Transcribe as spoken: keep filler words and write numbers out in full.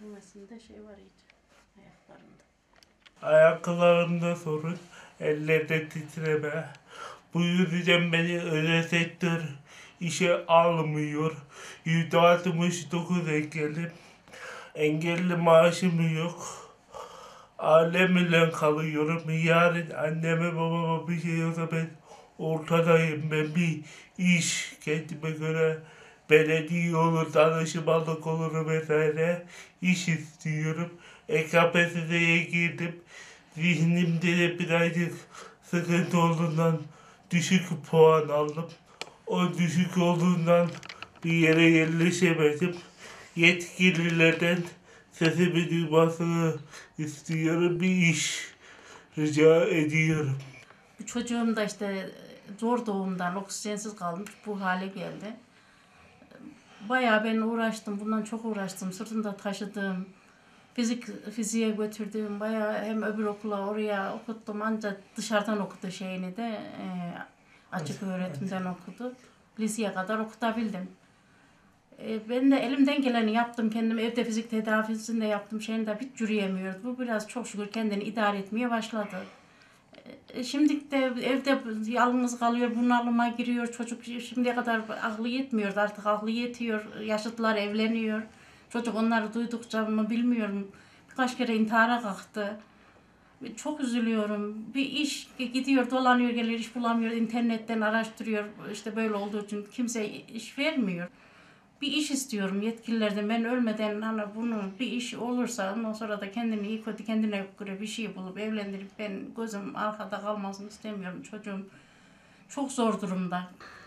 Memesinde şey var iyice. Ayaklarında. Ayakkabılarımda sorun, ellerde titreme. Bu yüzden beni özel sektör işe almıyor. yüzde altmış dokuz engellim. Engelli maaşım yok. Ailemle kalıyorum. Yarın anneme babama bir şey olsa ben ortadayım. Ben bir iş kendime göre belediye olur, danışmanlık olur vesaire iş istiyorum. E K P S S'ye girdim. Zihnimde de birazcık sıkıntı olduğundan düşük puan aldım. O düşük olduğundan bir yere yerleşemedim. Yetkililerden sesimi duymasını istiyorum. Bir iş rica ediyorum. Bu çocuğum da işte zor doğumdan oksijensiz kalmış, bu hale geldi. Bayağı ben uğraştım, bundan çok uğraştım. Sırtımda taşıdığım, fizik fiziğe götürdüğüm, bayağı hem öbür okula oraya okuttum. Ancak dışarıdan okudu şeyini de e, açık öğretimden okudu. Liseye kadar okutabildim. E, ben de elimden geleni yaptım. Kendim evde fizik tedavisini de yaptım. Şeyini de hiç yürüyemiyordu. Bu biraz çok şükür kendini idare etmeye başladı. E, Şimdi de evde yalnız kalıyor, bunalıma giriyor. Çocuk şimdiye kadar aklı yetmiyordu, artık aklı yetiyor. Yaşıtlar evleniyor. Çocuk onları duydukça mı bilmiyorum. Birkaç kere intihara kalktı. Çok üzülüyorum. Bir iş gidiyor, dolanıyor, geliyor, iş bulamıyor. İnternetten araştırıyor. İşte böyle olduğu için kimse iş vermiyor. Bir iş istiyorum yetkililerden. Ben ölmeden hani bunun bir iş olursa ondan sonra da kendini iyi kötü kendine göre bir şey bulup evlendirip ben gözüm arkada kalmasını istemiyorum. Çocuğum çok zor durumda.